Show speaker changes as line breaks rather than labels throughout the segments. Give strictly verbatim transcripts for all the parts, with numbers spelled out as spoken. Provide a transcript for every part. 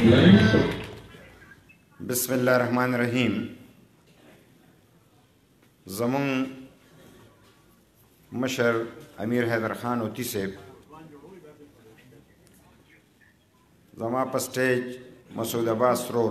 بسم الله الرحمن الرحیم. زمون مشر امیر حیدر خان اوتی صاحب زما په سټیج مسعود عباس رور،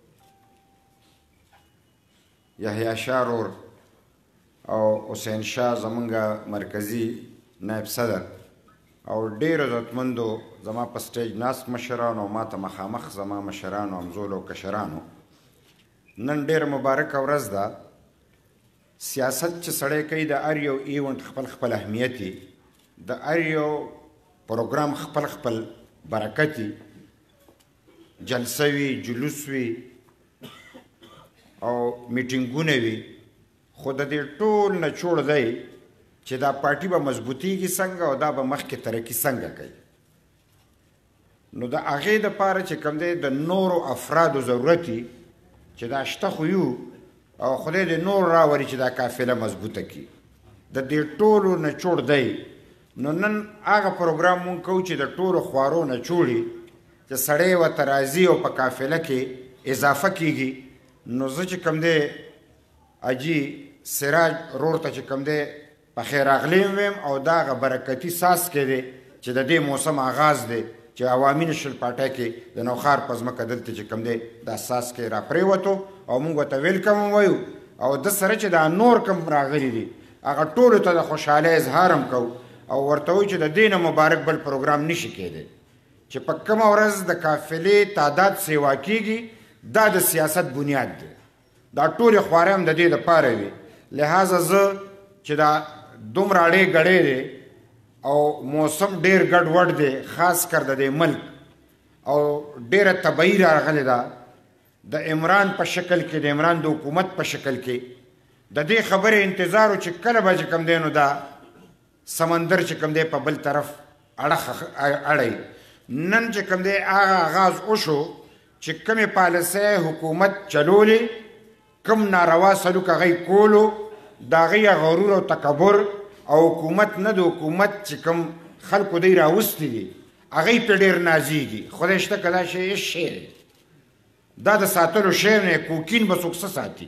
یحیی شاه رور او حسین شاه زمونږ مرکزی نائب صدر او ډیرو عزتمندو زما په سټیج ناست مشرانو، ما ته مخامخ زما مشرانو، همزولو او کشرانو، نن ډیره مبارکه ورځ ده. سیاست چې سړی کوي د هر یو ایونټ خپل خپل اهمیت وي، د هر یو پروګرام خپل خپل برکت وي، جلسه وي، جلوس وي او میټینګونه وي، خو د دې ټول نه چوړ دی چې دا پارټي به مضبوطیږي څنګه او دا به مخکې ترقي څنګه کوي. نو د هغې دپاره چې کوم دی د نورو افرادو ضرورت وي چې دا شته خو یو او خدای دې نور راولي چې دا قافله مضبوطه کړي. د دې ټولو نه چوړ دی. نو نن هغه پروګرام مونږ کوو چې د ټولو خوارو نه چوړي چې سړی ورته راځي او په قافله کې اضافه کیږي. نو زه چې کوم دی حاجي سراج رور ته چې کوم دی په خیر راغلی ویم او دا هغه برکتي څاڅکی دی چې د دې موسم آغاز دی چې عوامي نشلپاټۍ کې د نوښار په ځمکه دلته چې کوم دی دا څاڅکی راپرېوتو او موږ ورته ویلکم وایو او د سره چې دا نور کوم راغلي دي هغه ټولو ته د خوشحالۍ اظهار هم کوو او ورته وایو چې د دې نه مبارک بل پروګرام نشي کېدی چې په کومه ورځ د قافلې تعداد سیوا کېږي. دا د سیاست بنیاد دی. دا ټولې خوارۍ هم د دې دپاره وي. لہذا زه چې دا دومره اړې ګړې دی او موسم ډیر ګډ وډ دی، خاص کر د دې ملک او ډیره طبعي راغلې ده د عمران په شکل کې، د عمران د حکومت په شکل کې. د دې خبرې انتظار و چې کله به چې کوم دی نو دا سمندر چې کوم دی په بل طرف اړخ اړی. نن چې کوم دی هغه آغاز وشو چې کومې پالیسۍ حکومت چلولې، کوم ناروا سلوک هغه یې کولو، د هغې غرور او تکبر او حکومت نه د حکومت چې کوم خلکو دی راوستي دي هغه یې پرې ډېر نازېږي. خدای شته که دا شی هېڅ شی دی، دا د ساتلو شی نه، کوکین به څوک څه ساتي،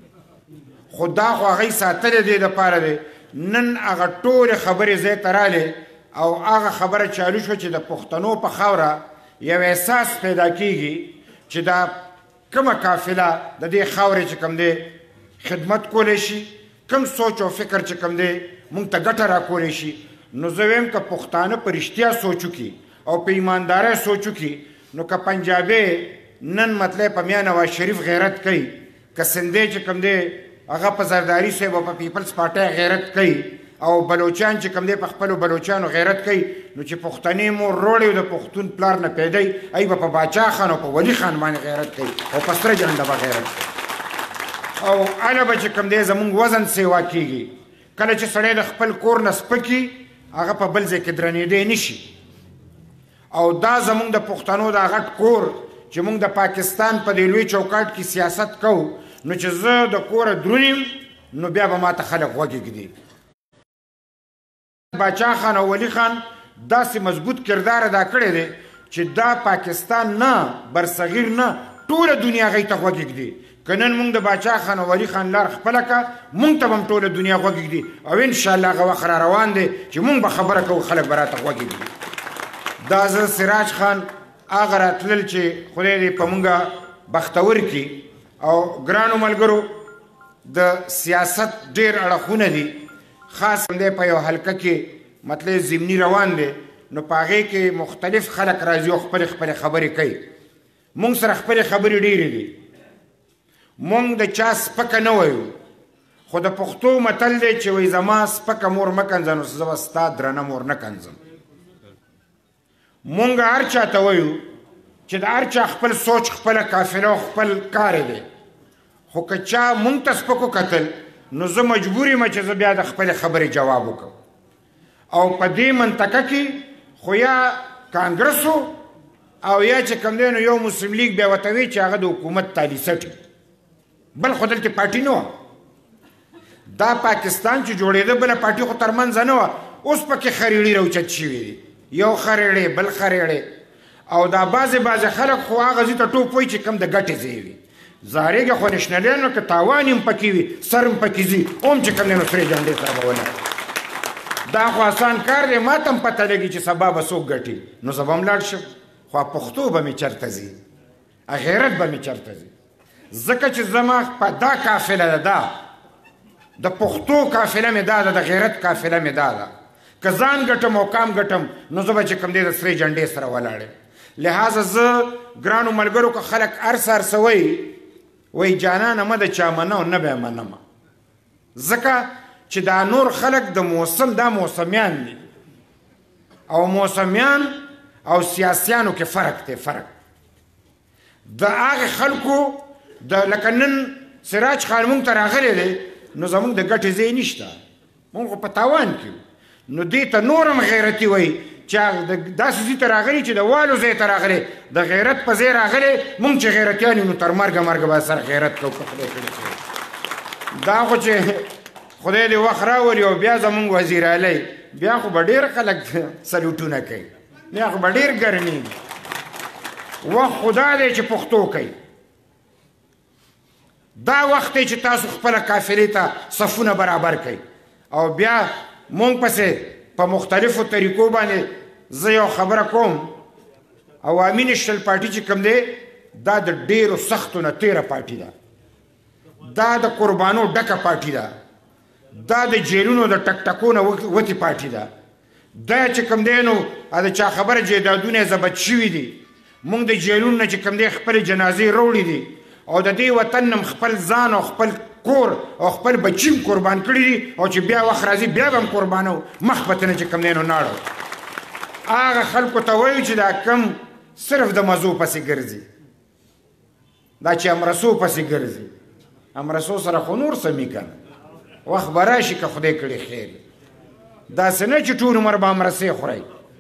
خو دا خو هغه یې ساتلی دی دپاره دی. نن هغه ټولې خبرې ځای ته رالې او هغه خبره چالو شوه چې د پښتنو په خاوره یو احساس پیدا کېږي چې دا کومه قافله د دې خاورې چې کوم دی خدمت کولی شي، کوم سوچ او فکر چې کوم دی مونږ ته ګټه راکولی شي. نو زه ویم که پښتانه په رښتیا سوچ وکړي او په ایماندارۍ سوچ وکړي، نو که پنجابی نن مطلب په میا نواز شریف غیرت کوي، که سندی چې کوم دی هغه په زرداري صاحب او په پیپلز پارټۍ غیرت کوي او بلوچان چې کوم دی په خپلو بلوچانو غیرت کوي، نو چې پښتنې مور روړی د پښتون پلار نه پیدی ای به په باچا خان او په ولی خان باندې غیرت کوي او په سره جنډه به غیرت کوي او هله به چې کوم دی زمونږ وزن سیوا کېږي. کله چې سړی د خپل کور نه سپکي هغه په بل ځای کې درنېدی نشي. او دا زمونږ د پښتنو دا غټ کور چې مونږ د پاکستان په دې لوی چوکاټ کې سیاست کوو، نو چې زه د کوره دروند یم نو بیا به ماته خلک غوږ ږدي. باچا خان او ولی خان داسې مضبوط کردار ادا کړی دی چې دا پاکستان نه، برصغیر نه، ټوله دنیا هغوی ته غوږ ږدي. که نن مونږ د باچا خان او ولی خان لار خپله که مونږ ته به هم ټوله دنیا غوږ ږدي او انشاءالله هغه وخت را روان دی چې مونږ به خبره کوو خلک به راته غوږ ږدي. دا زه سراج خان هغه راتلل چې خدای دې په مونږه بختور کړي. او ګرانو ملګرو د سیاست ډېر اړخونه دي، خاص دی په یو حلقه کې مطلب ضمني روان دی، نو په هغې کې مختلف خلک راځي او خپلې خپلې خبرې کوي. مونږ سره خپلې خبرې ډېرې دي، مونږ د چا سپکه نه وایو، خو د پښتو متل دی چې وایي زما سپکه مور مه کنځه نو زه به ستا درنه مور نه کنځم. مونږ هر چا ته وایو چې د هر چا خپل سوچ، خپله قافله او خپل کار دی، خو که چا مونږ ته سپکو کتل نو زه مجبور یم چې زه بیا د خپلې خبرې جواب وکړم. او په دې منطقه کې خو یا کانګرس او یا چې کوم دی نو یو مسلم لیگ بیا ورته وایي چې هغه د حکومت تالي سټي، بل خو دلته پارټي نه وه. دا پاکستان چې جوړېده بله پارټي خو ترمنځه نه وه، اوس پکې خریړي راوچت شوي دي، یو خریړی بل خریړی. او دا بعضې بعضې خلک خو هغه ځي ته ټوپ وایي چې کوم د ګټې ځای وي زارېږه خو نشنلیانو که تاوان هم پکې وي سر هم پکې ځي هم چې کوم دی نو سرې جنډې سره به ولاړ دا خو آسان کار دی ما ته هم پته لګي چې سبا به څوک ګټي نو زه به هم لاړ شم خو پښتو به مې چېرته ځي غیرت به مې چېرته ځي ځکه چې زما په دا قافله ده دا د پښتو قافله مې دا ده د غیرت قافله مې دا ده که ځان ګټم او کام ګټم نو زه به چې کوم دی د سرې جنډې سره ولاړ لہذا زه ګرانو ملګرو که خلک هر څه هر څه وایي وایي جانانه مه د چا منه او نه به یې منمه ځکه چې دا نور خلک د موسم دا موسمیان دي او موسمیان او سیاسیانو کې فرق دی فرق د هغې خلکو د لکه نن سراج خان مونږ ته راغلی دی نو زمونږ د ګټې ځای نشته مونږ خو په تاوان کې نو دې ته نور هم غیرتي وایي چې داسې ځای ته راغلی چې د والو ځای ته راغلی د غیرت په ځای راغلی مونږ چې غیرتیان یو نو تر مرګه مرګه به سره غیرت کوو که خدای کړی دا خو چې خدای دې وخت راولي او بیا زمونږ وزیر علی بیا خو به ډېر خلک سلوټونه کوي بیا خو به ډېر ګرمېږي وخت خو دا دی چې پښتو کوي دا وخت دی چې تاسو خپله قافلې ته صفونه برابر کوئ او بیا مونږ پسې په مختلفو طریقو باندې زه یو خبره کوم عوامي نشنل پارټي چې کوم دی دا د ډېرو سختو نه تېره پارټي ده دا د قربانو ډکه پارټي ده دا د جیلونو د ټکټکو نه وتې پارټي ده دا چې کوم دی نو د چا خبره جایدادونه یې ضبط شوي دي مونږ د جیلونو نه چې کوم دی خپلې جنازې راوړي دي او د دې وطن نه خپل ځان او خپل کور او خپل بچي هم قربان کړي دي او چې بیا وخت راځي بیا به هم قربانو مخ په ته نه چې کوم دی نو ناړو هغه خلکو ته وایو چې دا کم صرف د مزو پسې ګرځي دا چې امرسو پسې ګرځي امرسو سره خو نور څه مې کنه وخت به راشي که خدای کړي خیر داسې نه چې ټول عمر به امرسې خورئ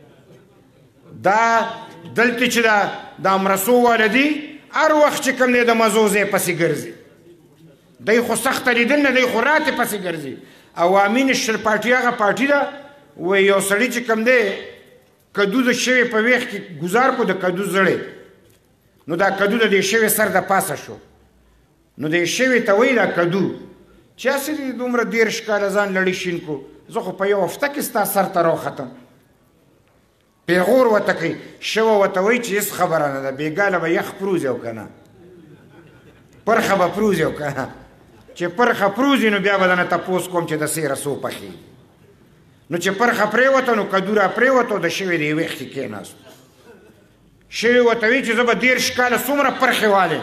دا دلته چې دا د امرسو واله دي هر وخت چې کوم دی د مزو ځای پسې ګرځي دی خو سخته لیدل نه دی خو راتې پسې ګرځي عوامي نشنل پارټي هغه پارټي ده و یو سړي چې کوم دی کدو د شوې په ویښ کې ګزار کو د کدو زړی نو دا کدو د دې شوې سر د پاسه شو نو د شوې ته وایي دا کدو چې هسې دې دومره دېرش کاله ځان لړي شین کو زه خو په یو هفته کې ستا سر ته راوختم پیغور ورته کوي شوه ورته وایي چې هېڅ خبره نه ده بېګاله به یخ پروزي او که نه پرخه به پروزي او که نه چې پرخه پروزي نو بیا به دنه تپوس کوم چې د سیره څو پخېږي نو چې پرخه پرېوته نو کدو را پرېوته او د شوې د یې ویښ کې کېناستو شوې ورته وایي چې زه به دېرش کاله څومره پرخې والم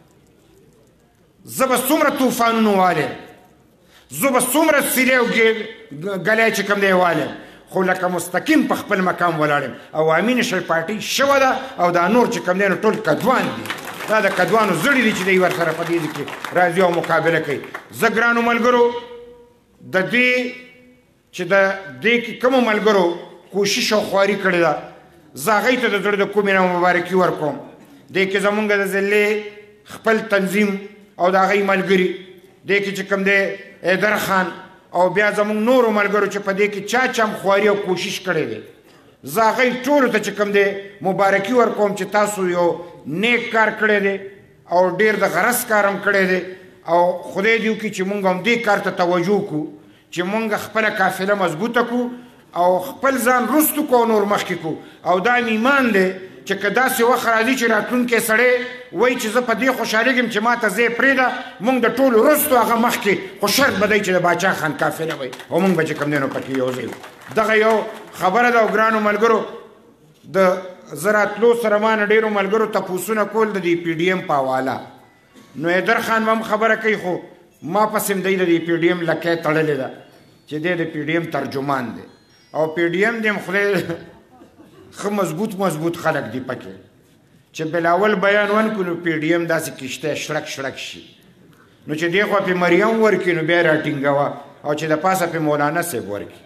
زه به څومره طوفانونه والم زه به څومره سیلې او ګلی چې کوم دی والم خو لکه مستقیم په خپل مقام ولاړم عوامي نشنل پارټي شوه ده او دا نور چې کوم دی نو ټول کدوان دي دا د کدوانو زړي دي چې دی ورسره په دې کې راځي او مقابله کوي زه ګرانو ملګرو د دې چې د دې کې کومو ملګرو کوشش او خواري کړې ده زه هغوی ته د زړه د کومې نه مبارکي ورکوم دې کې زمونږ د ضلع خپل تنظیم او د هغوی ملګري دې کې چې کوم دی حیدر خان او بیا زمونږ نورو ملګرو چې په دې کې چا چا هم خواري او کوشش کړی دی زه هغوی ټولو ته چې کوم دی مبارکي ورکوم چې تاسو یو نیک کار کړی دی او ډېر د غرض کار هم کړی دی او خدای دې وکړي چې مونږ هم دې کار ته توجه کړو چې مونږ خپله قافله مضبوطه کړو او خپل ځان رستو کو نور مخکې کړو او دا مې ایمان دی چې که داسې وخت راځي چې راتلونکی سړی وایي چې زه په دې خوشحالېږم چې ما ته ځای پرېږده مونږ د ټولو رستو هغه مخکې خو شرط به دی چې د باچا خان قافله وایي او مونږ به چې کوم دی نو پکې یو ځای دغه یو خبره ده او ګرانو ملګرو د زه راتلو سره ما نه ډېرو ملګرو تپوسونه کول د دې پي ډي ایم په حواله نو حیدر خان به هم خبره کوي خو ما پسې هم دی د دې پي ډي ایم لکۍ تړلې ده چې دی د پي ډي ایم ترجمان دی او پي ډي ایم دې هم خدای ښه مضبوط مضبوط خلک دي پکې چې بلاول بیان ونکړو نو پي ډي ایم داسې کشته شړک شړک شي نو چې دې خوا پې مریم ورکړي نو بیا یې راټینګوه او چې د پاسه پې مولانا صاحب ورکړي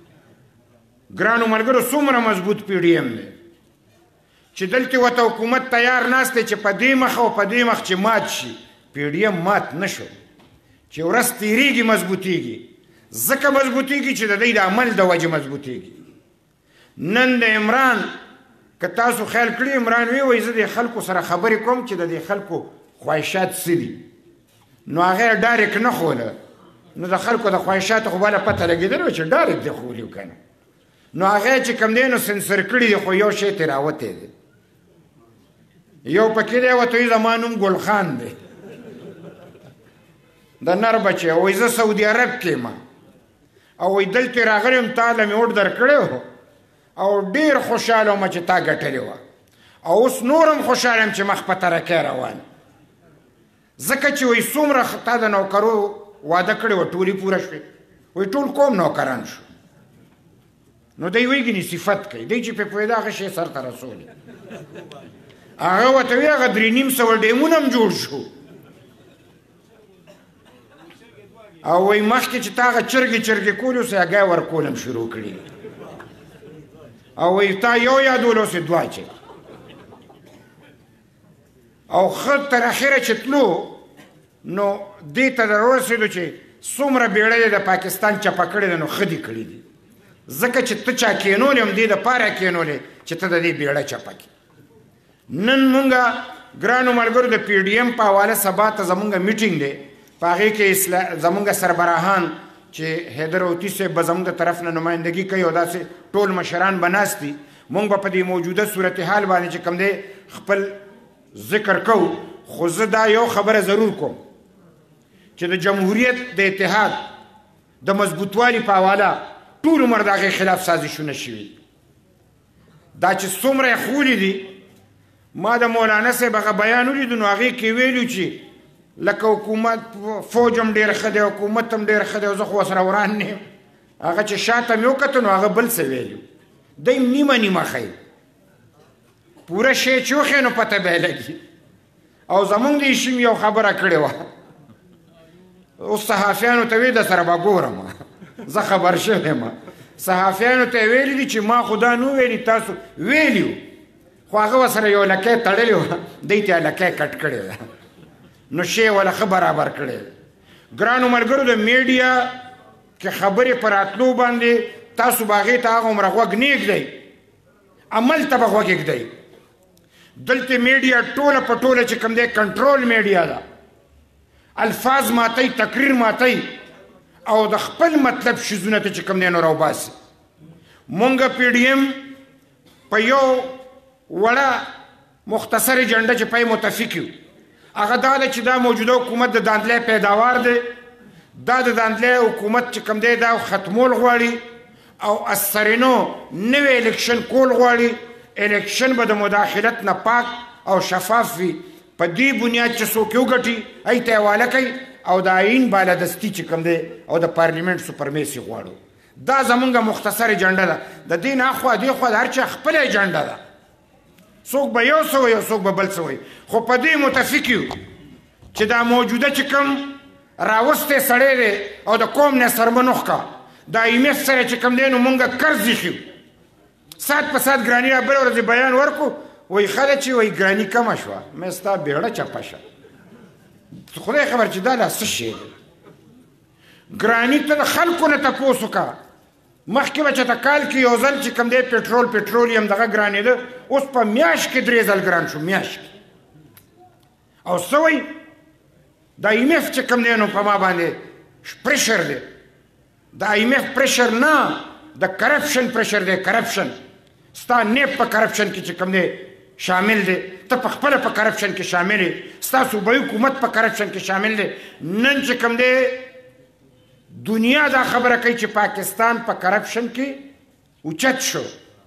ګرانو ملګرو څومره مضبوط پي ډي ایم دی چې دلته ورته حکومت تیار ناست دی چې په دې مخ او په دې مخ چې مات شي پي ډي ایم مات نه شو چې ورځ تېرېږي مضبوطېږي ځکه مضبوطېږي چې د دوی د عمل د وجې مضبوطېږي نن د عمران که تاسو خیال کړي عمران وی وایي زه د خلکو سره خبرې کوم چې د دې خلکو خواهشات څه دي نو هغه یې ډایرک نه ښوله نو د خلکو د خواهشاتو خو بله پته لګېدله چې ډایرک دې ښولي که نه نو هغه چې کوم دی نو سنسر کړي دي خو یو شی ترې راوتی دی یو پکې دی ورته وایي زما نوم ګلخان دی د نر بچی وایي زه سعودي عرب کې یم او وایي دلته راغلی یم تا له مې اوډ در کړی و او ډېر خوشحاله وم چې تا ګټلې وه او اوس نور هم خوشحاله یم چې مخ په ترقۍ روان ځکه چې وایي څومره تا د نوکرو واده کړې وه ټولې پوره شوې وایي ټول قوم نوکران شو نو دی وایي ګینې صفت کوي دی چې پرې پوهېده هغه شی سرته رسولې هغه ورته وایي هغه درې نیم سوه ډیمونه هم جوړ شو او وایي مخکې چې تا هغه چرګې چرګې کولې اوس هګۍ ورکول هم شروع کړي او وایي تا یو یادول اوس یې دوه اچوي او ښه تر اخره چې تلو نو دې ته در ورسېدو چې څومره بیړۍ یې د پاکستان چپه کړې ده نو ښه دې کړي دي ځکه چې ته چا کېنولې هم دې دپاره کېنولې چې ته د دې بیړه چپه کړي نن مونږ ګرانو ملګرو د پی ډي ایم په حواله سبا ته زمونږ میټینګ دی په هغې کې زمونږ سربراهان چې حیدر اوتي صاحب به زمونږ د طرف نه نمایندګي کوي او داسې ټول مشران به ناست دي مونږ به په دې موجوده صورتحال باندې چې کوم دی خپل ذکر کوو خو زه دا یو خبره ضرور کوم چې د جمهوریت د اتحاد د مضبوطوالي په حواله ټول عمر د هغې خلاف سازشونه شوي دا چې څومره یې ښولي دي ما د مولانا صاحب هغه بیان ولیدو نو هغې کې ویلو چې لکه حکومت فوج هم ډېر ښه دی حکومت هم ډېر ښه دی او زه خو ورسره وران نه یم هغه چې شاته مې وکتل نو هغه بل څه ویلو دی نیمه نیمه ښیي پوره شی چې وښیي نو پته به یې لګي او زمونږ د ایشیم یو خبره کړې وه اوس صحافیانو ته وی د سره به ګورم زه خبر شوی یم صحافیانو ته یې ویلي دي چې ما خو دا نه ویلي تاسو ویلي و خو هغه ورسره یو لکۍ تړلې وه دی ته یې لکۍ کټ کړې ده نو شی ولا ښه برابر کړی ګرانو ملګرو د میډیا کې خبرې په راتلو باندې تاسو به هغې ته هغه عمره غوږ نه ږدئ عمل ته به غوږ ږدئ دلته میډیا ټوله په ټوله چې کوم دی کنټرول میډیا ده الفاظ ماتئ تقریر ماتئ او د خپل مطلب شیزونه ته چې کوم دی نو راوباسي مونږ پی ډي ایم په یو وړه مختصر ایجنډه چې پای متفق یو هغه دا ده چې دا موجوده حکومت د داندلی پیداوار دی دا د داندلی حکومت چې کوم دی دا ختمول غواړي او اثرینو نوی الیکشن کول غواړي الیکشن به د مداخلت نه پاک او شفاف وي په دې بنیاد چې څوک یې وګټي هغې ته یې حواله کوي او د آیین بالادستي چې کوم دی او د پارلیمنټ سوپرمیسي غواړو دا زمونږ مختصر ایجنډه ده د دې نه اخوا دې خوا د هر چا خپله ایجنډه ده څوک به یو څه وایي او څوک به بل څه وایي خو په دې متفق یو چې دا موجوده چې کوم راوستی سړی دی او د قوم نه سرمنوخ کا د ایم ایف سره چې کوم دی نو مونږ قرض ایښي سات په سات ګراني را بله ورځې بیان ورکړو وایي ښه ده چې وایي ګراني کمه شوه مې ستا بیړه چپه شه خدای خبر چې دا لا څه شی دی ګراني ته د خلکو نه تپوس وکړه مخکې به چېته کال کې یو ځل چې کوم دی پټرول پټرولیم دغه ګرانېده اوس په میاشت کې درې ځل ګران شو میاشت کې او څه وایي د ایم ایف چې کوم دی نو په ما باندې پریشر دی د ایم ایف پریشر نه د کرپشن پریشر دی کرپشن ستا نیب په کرپشن کې چې کوم دی شامل دی ته په خپله په کرپشن کې شامل یې ستا صوبایي حکومت په کرپشن کې شامل دی نن چې کوم دی دنیا دا خبره کوي چې پاکستان په کرپشن کې اوچت شو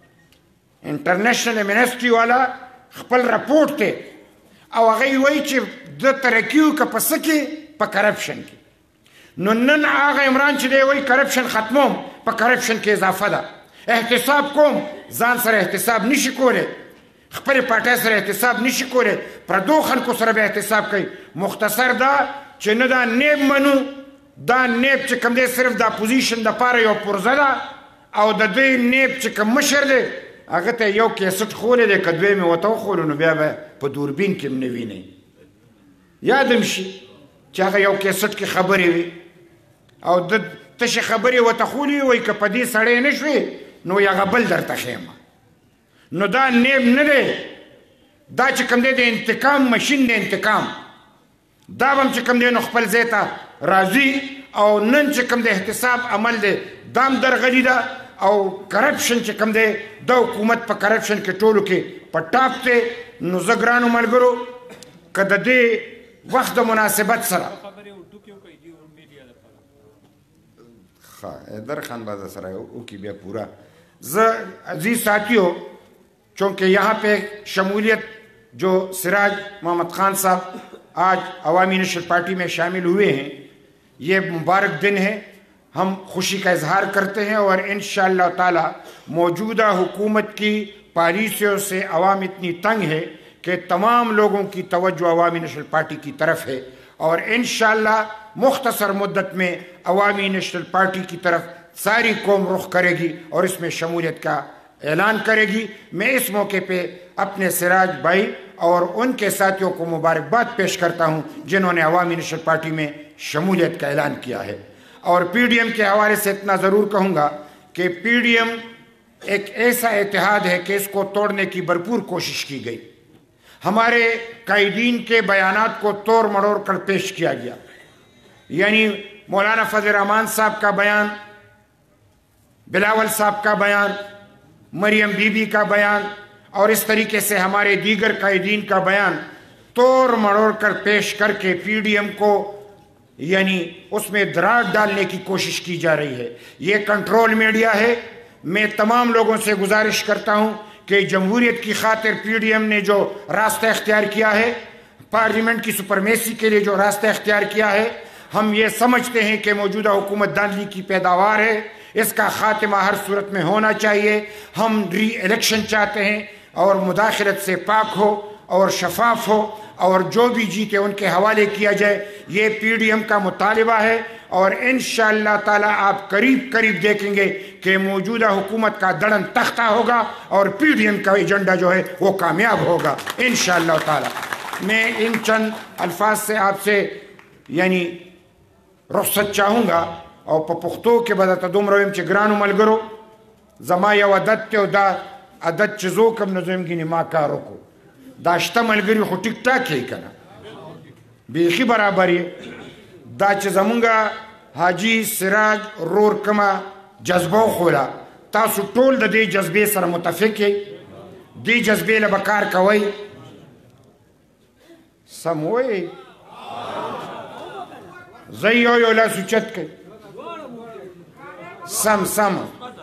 انټرنیشنل منسټري والا خپل رپورټ دی او هغه یې وایي چې د ترقي وکړه په څه کې په کرپشن کې نو نن هغه عمران چې دی وایي کرپشن ختموم په کرپشن کې اضافه ده احتساب کوم ځان سره احتساب نشي کولی خپلې پارټۍ سره احتساب نشي کولی پردو خلکو سره به احتساب کوي مختصر دا چې نه دا نیب منو دا نیب چې کوم دی صرف د اپوزیشن دپاره یو پرزه ده او د دوی نیب چې کوم مشر دی هغه ته یو کیسټ خولی دی که دوی مې ورته وښولو نو بیا به په دوربین کې هم نه وینئ یاد هم شي چې هغه یو کیسټ کې خبرې وي او د تشې خبرې ورته خولي وایي که په دې سړی نه شوې نو هغه بل درته ښیمه نو دا نیب نه دی، دا چې کوم دی د انتقام مشین د انتقام، دا به هم چې کوم دی نو خپل ځای ته راځي. او نن چې کوم د احتساب عمل دی دا هم درغلي ده، او کرپشن چې کوم دی د حکومت په کرپشن کې ټولو کې په ټاپ دی. نو زه ګرانو ملګرو که د دې وخت د مناسبت سره در खान बाजा सराय की भी पूरा अजीज साथियों, चूँकि यहाँ पे शमूलियत जो सिराज मोहम्मद खान साहब आज अवामी नेशनल पार्टी में शामिल हुए हैं, ये मुबारक दिन है, हम खुशी का इजहार करते हैं और इंशाअल्लाह ताला मौजूदा हुकूमत की पॉलिसियों से अवाम इतनी तंग है कि तमाम लोगों की तवज्जो अवामी नेशनल पार्टी की तरफ है और इंशाअल्लाह मुख्तसर मुद्दत में अवामी नेशनल पार्टी की तरफ सारी कौम रुख करेगी और इसमें शमूलियत का ऐलान करेगी। मैं इस मौके पे अपने सिराज भाई और उनके साथियों को मुबारकबाद पेश करता हूँ जिन्होंने अवामी नेशनल पार्टी में शमूलियत का ऐलान किया है। और पी डी एम के हवाले से इतना ज़रूर कहूँगा कि पी डी एम एक ऐसा इत्तेहाद है कि इसको तोड़ने की भरपूर कोशिश की गई। हमारे कायदीन के बयानात को तोड़ मड़ोड़ कर पेश किया गया, यानी मौलाना फजल रहमान साहब का बयान, बिलावल साहब का बयान, मरियम बीबी का बयान और इस तरीके से हमारे दीगर कायदीन का बयान तोड़ मड़ोड़ कर पेश करके पी डी एम को यानी उसमें दरार डालने की कोशिश की जा रही है। ये कंट्रोल मीडिया है। मैं तमाम लोगों से गुजारिश करता हूँ कि जमहूरियत की खातिर पी डी एम ने जो रास्ता इख्तियार किया है, पार्लियामेंट की सुपरमेसी के लिए जो रास्ता इख्तियार किया है, हम ये समझते हैं कि मौजूदा हुकूमत दांधली की पैदावार है, इसका खात्मा हर सूरत में होना चाहिए। हम री इलेक्शन चाहते हैं और मुदाखलत से पाक हो और शफाफ हो और जो भी जीते उनके हवाले किया जाए, ये पी डी एम का मुतालिबा है। और इंशाअल्लाह ताला आप करीब करीब देखेंगे कि मौजूदा हुकूमत का दड़न तख्ता होगा और पी डी एम का एजेंडा जो है वो कामयाब होगा इंशाअल्लाह ताला। मैं इन चंद अल्फाज से आपसे यानी रुखसत चाहूँगा और په پښتو کې به درته دومره ویم چې ګرانو ملګرو زما یو عادت دی او دا عادت چې زه وکړم نو زه یم ګینې ما کار وکړو. دا شته ملګري خو ټیک ټاک یې که نه بیخي برابر یې. دا چې زمونږ حاجي سراج رور کومه جذبه وښوله، تاسو ټول د دې جذبې سره متفق یې، دې جذبې له به کار کوئ. سم وایئ؟ زه یو یو لاس اوچت کړئ. سم سم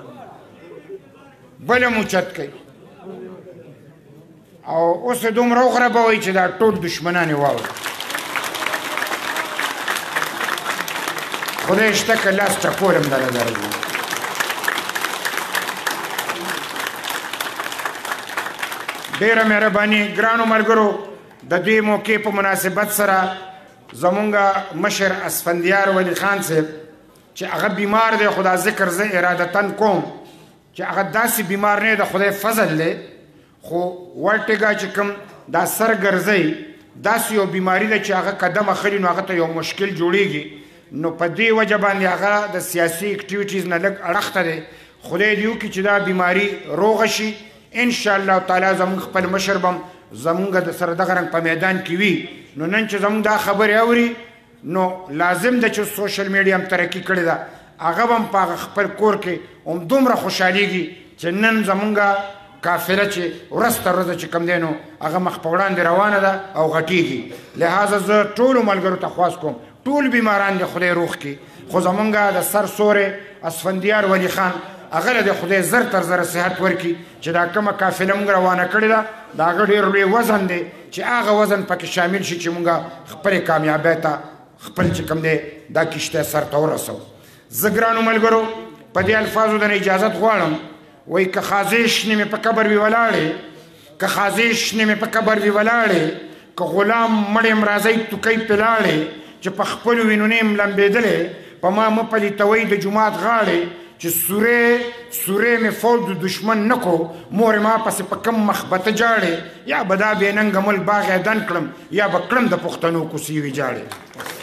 بل هم اوچت کړئ او اوس یې دومره وخربوئ چې دا ټول دشمنان یې واوري. خدای شته که لاس ټکول هم دله درځي. ډېره مهرباني ګرانو ملګرو، د دې موقع په مناسبت سره زمونږ مشر اسفندیار ولی خان صاحب چې هغه بیمار دی، خدا ذکر زه ارادتن کوم چې هغه داسې بیمار نه دی، د خدای فضل دی، خو ورټګه چې کوم دا سر ګرځئ داسې یو بیماري ده چې هغه قدم اخلي نو هغه ته یو مشکل جوړیږي. نو په دې وجه باندې هغه د سیاسي اکټیویټیز نه لږ اړخته دی. خدای دې وکړي چې دا بیماري روغه شي انشاءالله تعالی. زمونږ خپل مشر به هم زمونږ د سره دغه رنګ په میدان کې وي. نو نن چې زمونږ دا خبرې اوري نو لازم ده چې سوشل میډیا هم ترقي کړې ده، هغه به هم په هغه خپل کور کې هم دومره خوشحالېږي چې نن زمونږ قافله چې ورځ تر ورځه چې کوم دی نو هغه مخ په وړاندې روانه ده او غټېږي. لہذا زه ټولو ملګرو ته خواست کوم ټول بیماران د خدای روغ کړي، خو زمونږ د سر سوری اسفندیار ولی خان هغه له د خدای زر تر زره صحت ورکړي چې دا کومه قافله مونږ روانه کړې ده د هغه ډېر لوی وزن دی چې هغه وزن پکې شامل شي چې مونږ خپلې کامیابۍ ته خپل چې کوم دی دا کشته سر ته ورسوو. زه ګرانو ملګرو په دې الفاظو د نه اجازت غواړم، وایي که خازش نه مې په قبر وي ولاړې، که خازش نه مې په قبر وي ولاړې، که غلام مړ یم راځئ توکۍ پې لاړې، چې په خپلو وینو نه یم لمبېدلی په ما مه پلیتوئ د جومات غاړې، چې سورې سورې مې فوج د دشمن نه کو مورې ما پسې په کم مخ به ته جاړې، یا به دا بې ننګه مل باغ یې دن کړم یا به کړم د پښتنو کوڅې ویجاړې.